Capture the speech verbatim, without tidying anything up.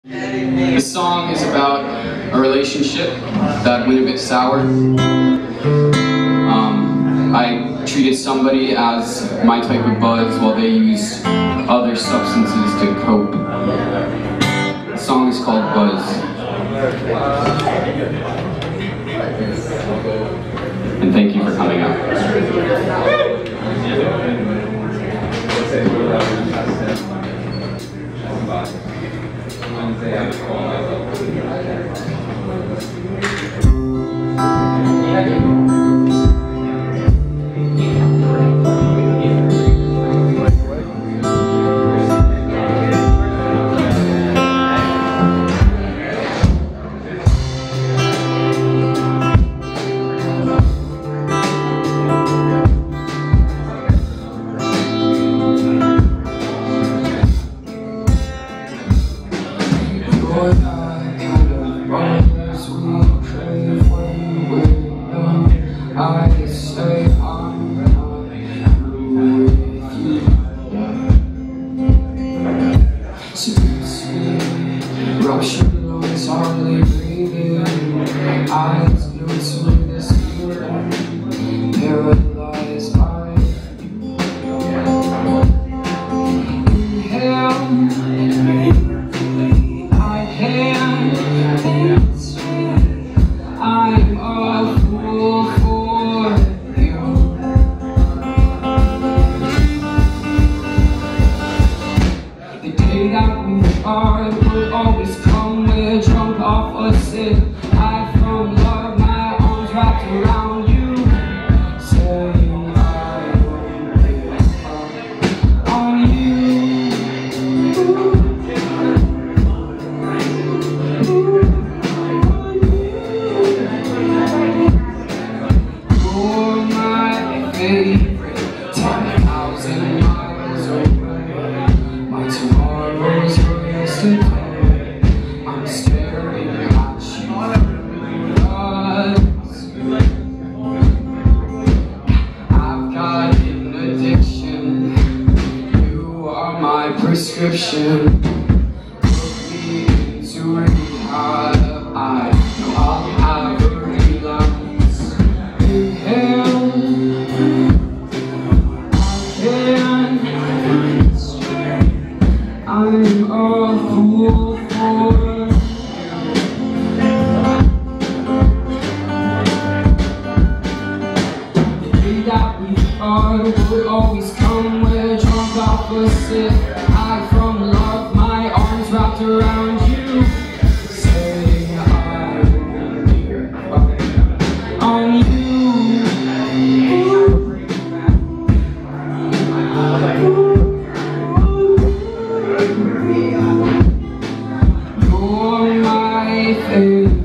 This song is about a relationship that went a bit sour. Um, I treated somebody as my type of buzz while they used other substances to cope. The song is called Buzz. And thank you for coming out. I say I'm not through with you. Seriously, ruptured lungs, hardly breathing. Eyes glued to the ceiling, paralyzed by inhale. I can't. I'm a fool for you. The day that we are will always come. We're drunk off a sip. High from love, my arms wrapped around you, saying I won't give up on you. Favorite, ten thousand miles away. My tomorrow's your yesterday. I'm staring at you. I've got an addiction. You are my prescription. Put me into rehab. I know I'll have a relapse. Inhale. I'm a fool for you. The day that we are would always come. We're drunk off a sip. High from love, my arms wrapped around you, saying I won't give up on you. You're my favorite.